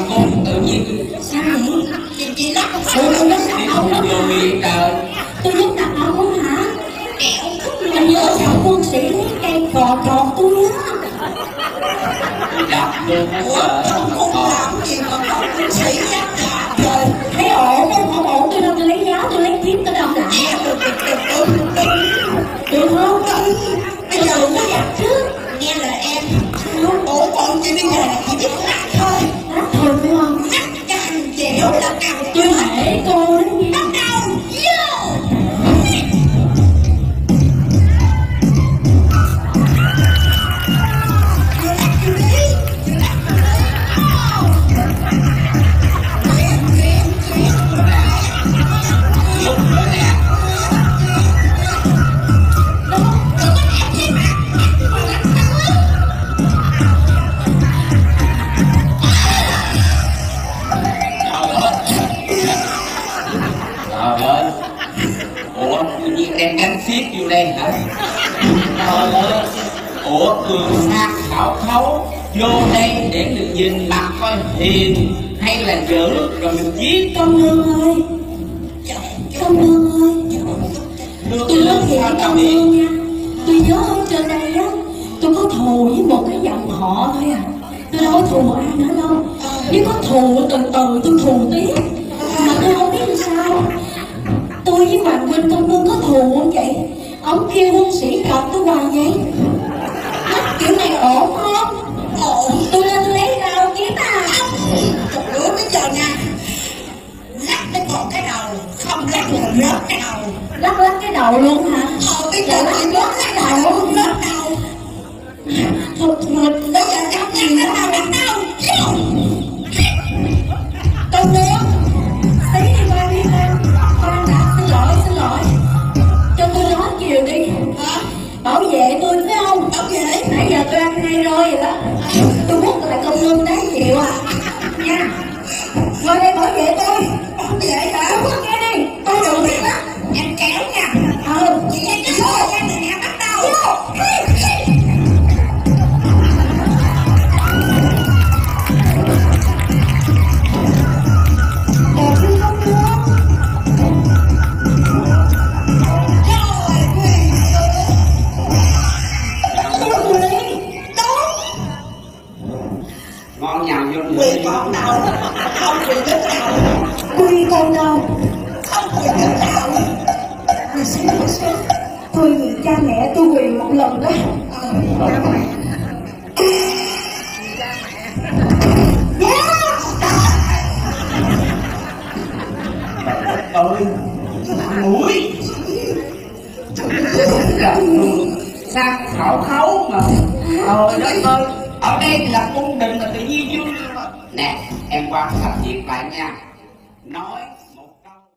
con tự nhiên. Sao vậy? Chị lắc con Tôi rất đàn ông đó vô miệng trời. Tôi rất đàn ông không hả? Anh nhớ chồng quân sĩ lấy cây cò tròn tôi á. Đập luôn hết sợ. Không làm gì mà cò quân sĩ á. Trời, thấy ổn không ổn tôi đâu, tôi lấy giáo tôi lấy kiếm tôi đâu nè. Được không? Bây giờ đừng có giặt trước. Nghe lời em. Ủa còn chị bây giờ là chị biết lắc thôi. Lắc thôi phải không? Lắc càng dẻo là càng Tôi hãy cô đấy nha. bắt đầu. Vô. Ủa, tự nhiên đem gánh xiết vô đây hả? Trời ơi, ủa, cường sát khảo khấu vô đây để được nhìn mặt coi hiền hay là dữ rồi mình giết. Công nương ơi, công nương ơi, tôi nói thiệt với công nương nha. Tôi nhớ ở trên đây á, tôi có thù với một cái dòng họ thôi à. Tôi đâu có thù một ai nữa đâu. Nếu có thù từ từ tôi thù tiếp. Mà tôi không biết làm sao. Tôi với Hoàng Huynh công nương có thù không vậy? Ông kêu quân sĩ cọc tôi hoài vậy. Kiểu này ổn không? Ổn. Tôi lên tôi lấy rau kiếm à. Một đứa bây giờ nha. Lắc đến một cái đầu. Không lắc là rớt cái đầu. Lắc cái đầu luôn hả? Bây giờ chị rớt cái đầu. Không rớt đầu. Thôi Bây giờ chồng gì nữa đâu lắc đâu. công nương, tí đi qua đi con. Khoan đã, xin lỗi. Cho tôi nói chiều đi. Bảo vệ tôi phải không? Bảo vệ. Nãy giờ tôi ăn 2 roi rồi đó. Tôi quất lại công nương đáng chịu à. Nha. Ngồi đây bảo vệ tôi. Bảo vệ hả? Tôi quất nghe đi. Tôi được biết đó. Em kéo nha. Chị Em cái số em nè, bắt đầu. Đẹp chứ không nương? Ngon nhào vô nữa. Quỳ con đâu? Không quỳ đến đâu. Quy con đâu? Không quỳ đến đâu. Đi xíu. Tôi vì cha mẹ tôi quỳ một lần đó. Ơi, mũi sang khảo khấu mà. Trời đất ơi, ở đây là cung đình là tự nhiên vui. Nè, em quan sát việc lại nha. Nói